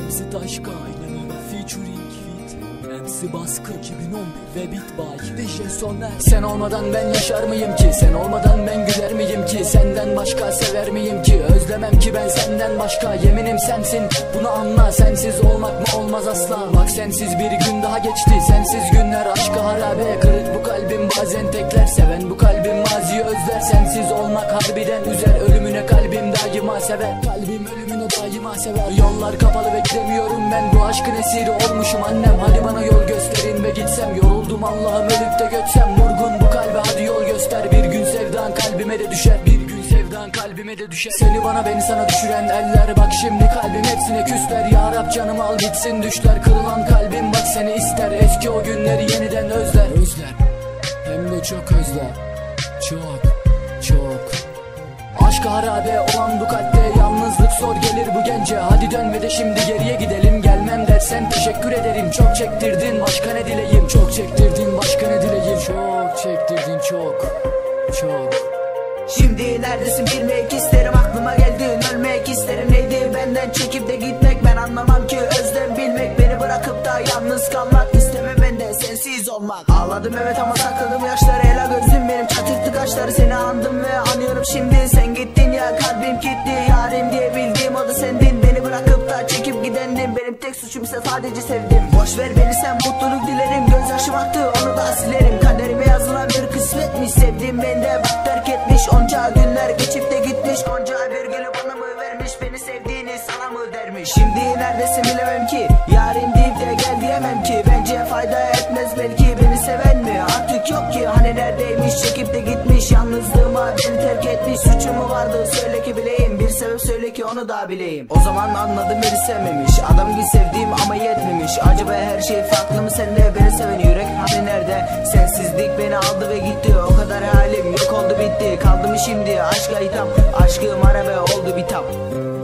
MC Taşka featuring Fit MC Baskı 2011 ve Bitbay DJ Soner. Sen olmadan ben yaşar mıyım ki? Sen olmadan ben güler miyim ki? Senden başka sever miyim ki? Özlemem ki ben senden başka. Yeminim sensin, bunu anla. Sensiz olmak mı olmaz asla. Bak sensiz bir gün daha geçti. Sensiz günler aşka harabe. Kırık bu kalbim bazen tekler. Seven bu kalbim maziyi özler. Sensiz olmak harbiden üzer. Ölümüne kalbim daima sever. Kalbim ölümüne daima sever. Yollar kapalı beklemiyorum ben. Bu aşkın esiri olmuşum annem. Hadi bana yol gösterin ve gitsem. Yoruldum Allah'ım ölüp de götsem. Vurgun bu kalbe hadi yol göster. Bir gün sevdan kalbime de düşer. Bir gün sevdan kalbime de düşer. Seni bana beni sana düşüren eller. Bak şimdi kalbim hepsine küsler. Ya Rab canımı al bitsin düşler. Kırılan kalbim bak seni ister. Eski o günleri yeniden özler. Özler, hem de çok özler. Çok aşk harabe olan bu kalpte yalnızlık zor gelir bu gence. Hadi dön ve de şimdi geriye gidelim. Gelmem dersen teşekkür ederim. Çok çektirdin başka ne dileyim. Çok çektirdin başka ne dileyim. Çok çektirdin çok. Şimdi neredesin bilmek isterim. Aklıma geldin ölmek isterim. Neydi benden çekip de gitmek. Ben anlamam ki özlem bilmek. Beni bırakıp da yalnız kalmak. İsteme benden sensiz olmak. Ağladım evet ama sakladım yaşları. Ela gözüm benim çatırttı kaşları. Seni andım ve anıyorum şimdi. Sen gittin ya kalbim kilitli. Yarim diye bildiğim o da sendin. Beni bırakıp da çekip gidendin. Benim tek suçum ise sadece sevdim. Boş ver beni sen mutluluk dilerim. Gözyaşım aktı onu da silerim. Kaderime yazılan bir kısmetmiş. Sevdiğim beni de bak terk etmiş. Onca günler geçip de gitmiş. Gonca bir gülü bana mı vermiş? Beni sevdiğini sana mı dermiş? Şimdi neredesin bilemem ki. Yarim deyip de gel diyemem ki. Bence fayda etmez belki. Beni seven mi? Artık yok ki. Hani neredeymiş? Çekip de gitmiş. Yalnızlığıma beni terk etmiş. Suçum mu vardı? Söyle ki bileyim. Bir sebep söyle ki onu da bileyim. O zaman anladım beni sevmemiş. Adam gibi sevdiğim ama yetmemiş. Acaba her şey farklı mı sende? Beni seven yürek hani nerede? Sensizlik beni aldı ve gitti. O kadar halim yok oldu bitti. Kaldı mı şimdi aşka hitap? Aşkım harabe oldu bitap.